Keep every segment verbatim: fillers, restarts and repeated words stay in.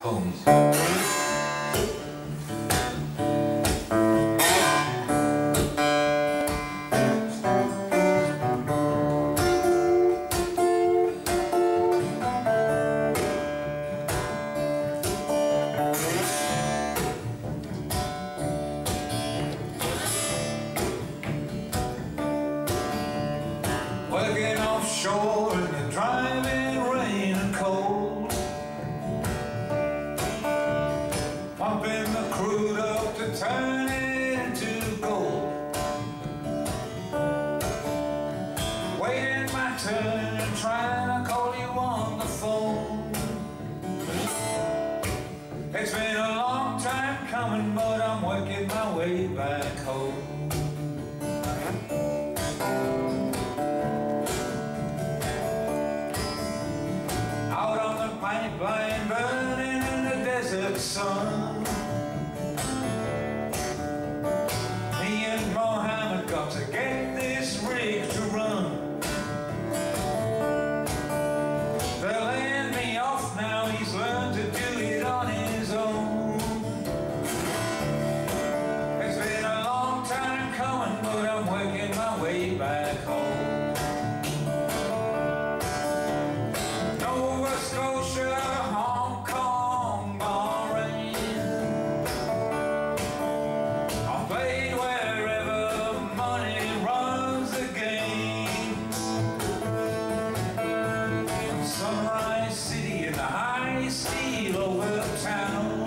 homes. Working offshore in the driving rain and cold, pumping the crude up to turn it into gold, waiting my turn and trying to call you on the phone. It's been a long time coming, but I'm working my way back home. Pipeline burning in the desert sun, me and Mohammed got to get this rig to run. They're laying me off now, he's learned to do it on his own. It's been a long time coming, but I'm working my way back home. Hong Kong, Bahrain, I've played wherever money runs the game. Sunrise City in the high steel over town,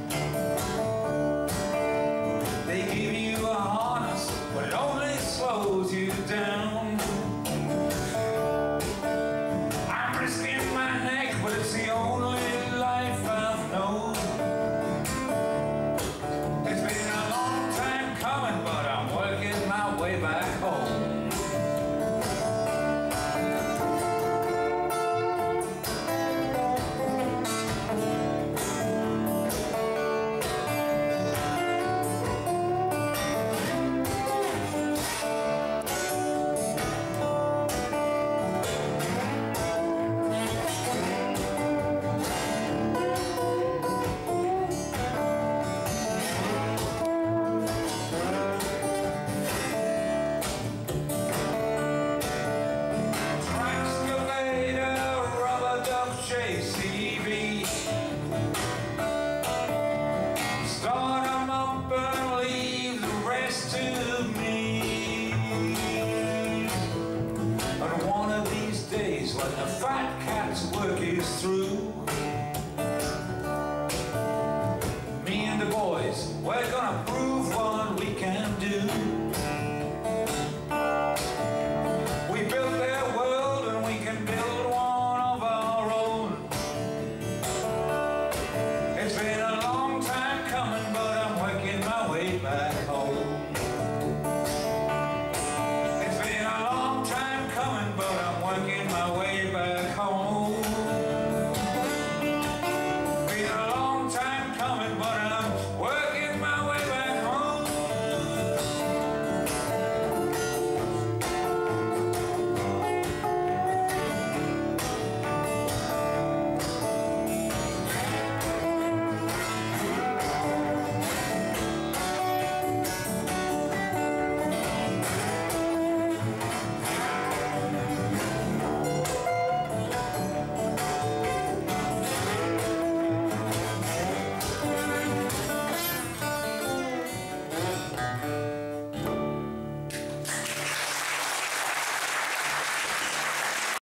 they give you a harness, but it only slows you down. I'm risking my neck, but it's the only life I've known. It's been a long time coming, but I'm working my way back home. Start them up and leave the rest to me. And one of these days, when the fat cat's work is through,